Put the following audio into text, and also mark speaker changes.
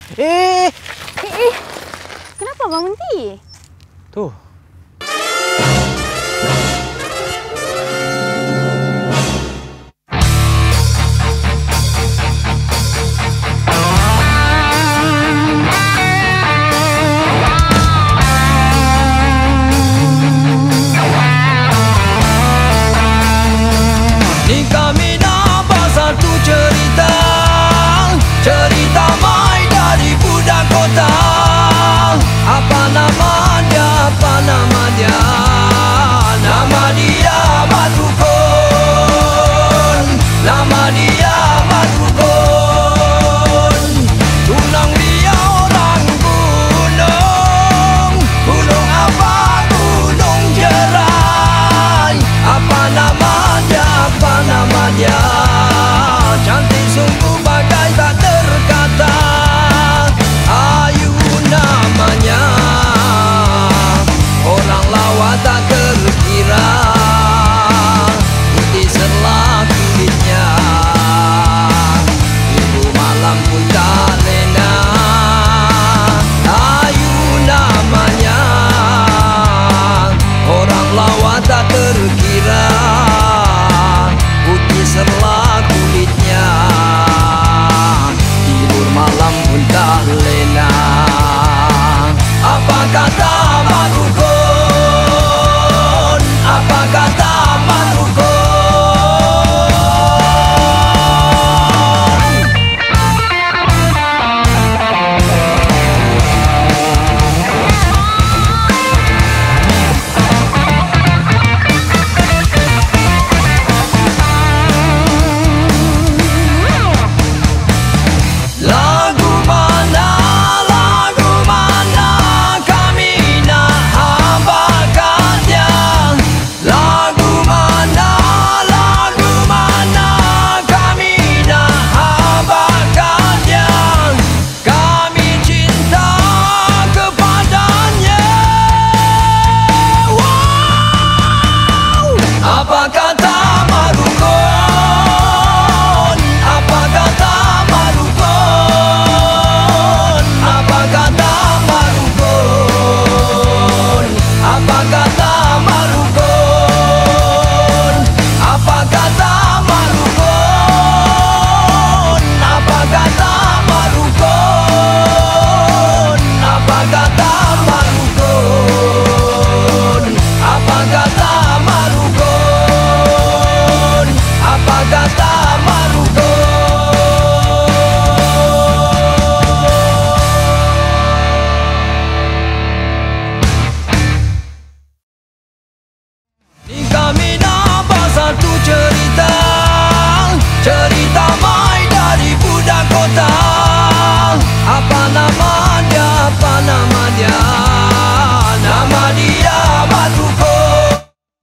Speaker 1: Eh,
Speaker 2: Kenapa Bang berhenti?
Speaker 1: tuh.
Speaker 3: Di kami nampak satu cerita, cerita mai dari budak kota. Apa nama dia, apa nama dia? Nama dia Matukon, nama dia Matukon. Tunang dia orang gunung, gunung apa? Gunung Jerai. Apa nama dia, apa nama dia? Cantik sungguh bagai tak terkata. Ayu namanya, orang lawa tak terkira. Putih serlah kulitnya, ibu malam pun tak lena. Ayu namanya, orang lawa tak terkira. Putih serlah kulitnya, tidur malam pun tak lena. Apa kata Matukon? Apa kata Matukon? Lagu mana kami nak hambakan dia? Lagu mana kami nak hambakan dia? Kami cinta kepadanya. Wow! Apa kata Matukon? Apa kata Matukon? Apa kata Matukon? Apa kata Matukon? Apa kata Matukon? Apa kata Matukon? Apa kata Matukon? Apa kata Matukon? Apa kata Matukon? Di kami